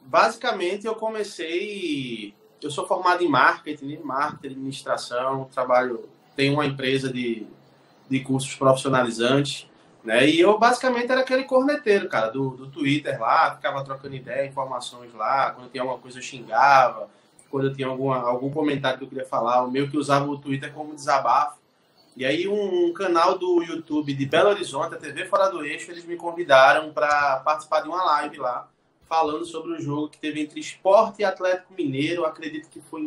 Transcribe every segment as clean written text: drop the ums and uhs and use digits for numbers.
basicamente eu comecei... Eu sou formado em marketing, administração, tenho uma empresa de cursos profissionalizantes, né? E eu basicamente era aquele corneteiro, cara, do Twitter lá, ficava trocando ideia, informações lá, quando tinha alguma coisa eu xingava, quando eu tinha algum comentário que eu queria falar, o meu que usava o Twitter como desabafo. E aí um canal do YouTube de Belo Horizonte, a TV Fora do Eixo, eles me convidaram para participar de uma live lá, falando sobre o jogo que teve entre Sport e Atlético Mineiro, acredito que foi em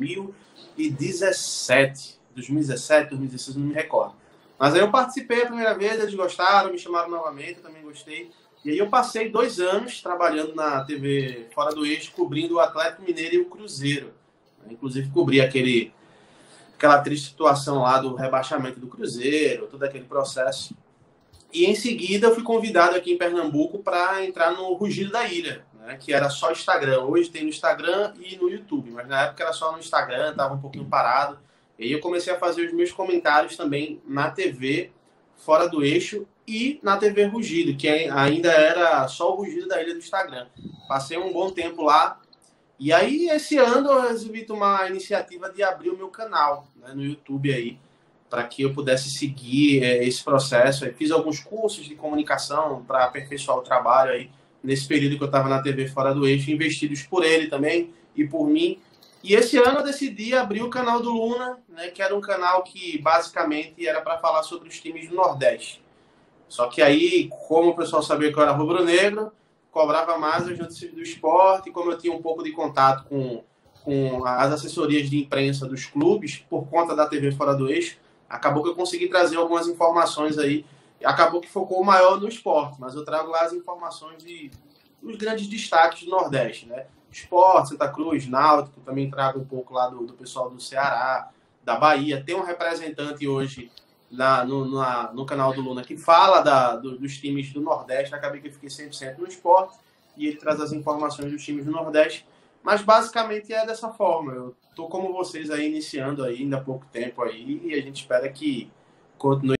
2017, 2016, não me recordo. Mas aí eu participei a primeira vez, eles gostaram, me chamaram novamente, eu também gostei. E aí eu passei 2 anos trabalhando na TV Fora do Eixo, cobrindo o Atlético Mineiro e o Cruzeiro. Inclusive cobri aquela triste situação lá do rebaixamento do Cruzeiro, todo aquele processo. E em seguida eu fui convidado aqui em Pernambuco para entrar no Rugido da Ilha, né, que era só Instagram. Hoje tem no Instagram e no YouTube, mas na época era só no Instagram, estava um pouquinho parado. E aí eu comecei a fazer os meus comentários também na TV Fora do Eixo e na TV Rugido, que ainda era só o Rugido da Ilha do Instagram. Passei um bom tempo lá. E aí, esse ano, eu resolvi tomar a iniciativa de abrir o meu canal, né, no YouTube aí, para que eu pudesse seguir esse processo. Eu fiz alguns cursos de comunicação para aperfeiçoar o trabalho aí, nesse período que eu estava na TV Fora do Eixo, investidos por ele também e por mim. E esse ano eu decidi abrir o canal do Luna, né, que era um canal que basicamente era para falar sobre os times do Nordeste. Só que aí, como o pessoal sabia que eu era rubro-negro, cobrava mais a Justiça do Esporte, e como eu tinha um pouco de contato com as assessorias de imprensa dos clubes, por conta da TV Fora do Eixo, acabou que eu consegui trazer algumas informações aí, acabou que focou maior no esporte, mas eu trago lá as informações dos grandes destaques do Nordeste, né? Esporte, Santa Cruz, Náutico, também trago um pouco lá do pessoal do Ceará, da Bahia, tem um representante hoje no canal do Luna que fala dos times do Nordeste. Acabei que eu fiquei 100% no esporte e ele traz as informações dos times do Nordeste, mas basicamente é dessa forma. Eu tô como vocês aí, iniciando aí ainda há pouco tempo aí, e a gente espera que continue